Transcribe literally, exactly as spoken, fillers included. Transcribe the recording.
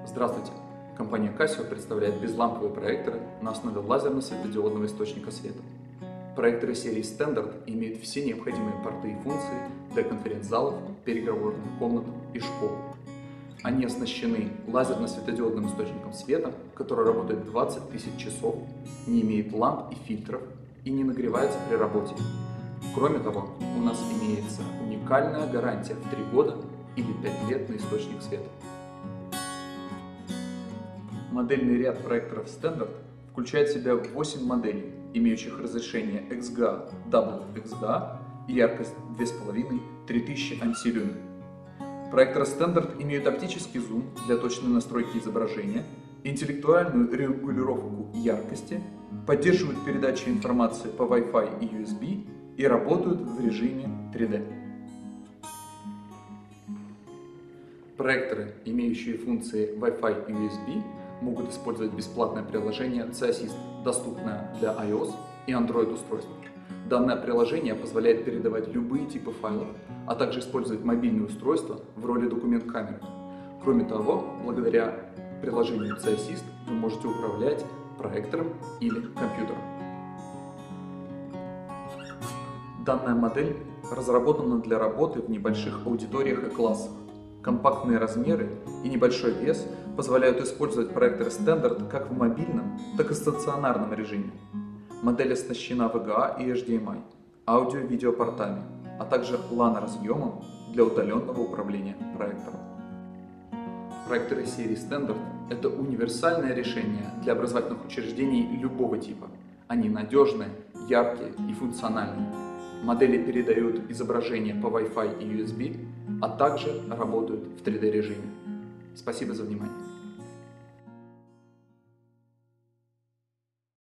Здравствуйте! Компания Casio представляет безламповые проекторы на основе лазерно-светодиодного источника света. Проекторы серии Standard имеют все необходимые порты и функции для конференц-залов, переговорных комнат и школ. Они оснащены лазерно-светодиодным источником света, который работает двадцать тысяч часов, не имеет ламп и фильтров и не нагревается при работе. Кроме того, у нас имеется уникальная гарантия в три года или пять лет на источник света. Модельный ряд проекторов Standard включает в себя восемь моделей, имеющих разрешение икс джи эй, дабл ю икс джи эй и яркость две тысячи пятьсот — три тысячи ансилюмен. Проекторы Standard имеют оптический зум для точной настройки изображения, интеллектуальную регулировку яркости, поддерживают передачу информации по Wi-Fi и ю эс би и работают в режиме три дэ. Проекторы, имеющие функции Wi-Fi и ю эс би, могут использовать бесплатное приложение C-Assist, доступное для iOS и Android устройств. Данное приложение позволяет передавать любые типы файлов, а также использовать мобильные устройства в роли документ-камеры. Кроме того, благодаря приложению C-Assist вы можете управлять проектором или компьютером. Данная модель разработана для работы в небольших аудиториях и классах. Компактные размеры и небольшой вес позволяют использовать проекторы Standard как в мобильном, так и стационарном режиме. Модель оснащена ви джи эй и эйч ди эм ай, аудио-видеопортами, а также лан-разъемом для удаленного управления проектором. Проекторы серии Standard – это универсальное решение для образовательных учреждений любого типа. Они надежные, яркие и функциональные. Модели передают изображение по Wi-Fi и ю эс би, а также работают в три дэ режиме. Спасибо за внимание.